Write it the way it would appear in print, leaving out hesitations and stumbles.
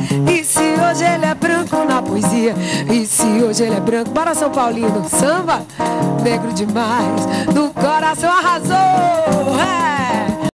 E se hoje ele é branco na poesia, e se hoje ele é branco, bora São Paulino, samba, negro demais, do coração arrasou, é.